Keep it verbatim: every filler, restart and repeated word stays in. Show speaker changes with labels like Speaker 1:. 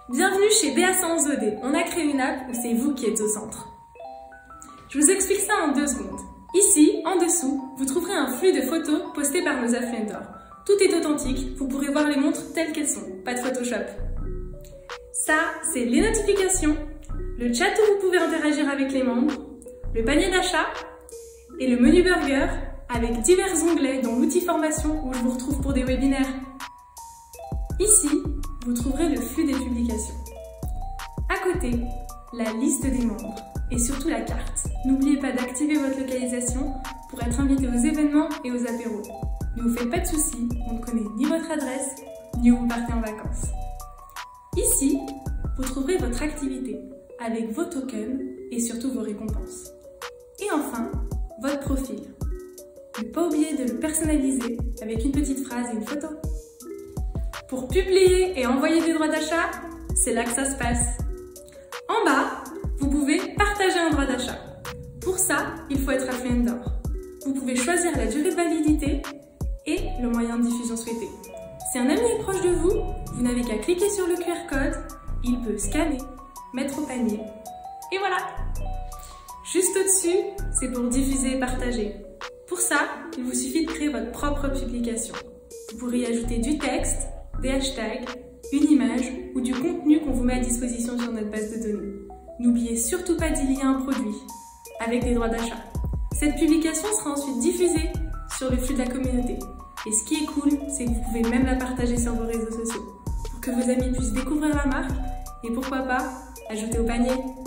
Speaker 1: Bienvenue chez B A cent O D. On a créé une app où c'est vous qui êtes au centre. Je vous explique ça en deux secondes. Ici, en dessous, vous trouverez un flux de photos postées par nos affluentors. Tout est authentique, vous pourrez voir les montres telles qu'elles sont, pas de Photoshop. Ça, c'est les notifications, le chat où vous pouvez interagir avec les membres, le panier d'achat et le menu burger avec divers onglets dont l'outil formation où je vous retrouve pour des webinaires. Ici, vous trouverez le flux des publications. À côté, la liste des membres et surtout la carte. N'oubliez pas d'activer votre localisation pour être invité aux événements et aux apéros. Ne vous faites pas de soucis, on ne connaît ni votre adresse, ni où vous partez en vacances. Ici, vous trouverez votre activité avec vos tokens et surtout vos récompenses. Et enfin, votre profil. Ne pas oublier de le personnaliser avec une petite phrase et une photo. Pour publier et envoyer des droits d'achat, c'est là que ça se passe. En bas, vous pouvez partager un droit d'achat. Pour ça, il faut être affluentor. Vous pouvez choisir la durée de validité et le moyen de diffusion souhaité. Si un ami est proche de vous, vous n'avez qu'à cliquer sur le Q R code, il peut scanner, mettre au panier, et voilà! Juste au-dessus, c'est pour diffuser et partager. Pour ça, il vous suffit de créer votre propre publication. Vous pourrez y ajouter du texte, des hashtags, une image ou du contenu qu'on vous met à disposition sur notre base de données. N'oubliez surtout pas d'y lier un produit, avec des droits d'achat. Cette publication sera ensuite diffusée sur le flux de la communauté. Et ce qui est cool, c'est que vous pouvez même la partager sur vos réseaux sociaux, pour que vos amis puissent découvrir la marque et pourquoi pas ajouter au panier.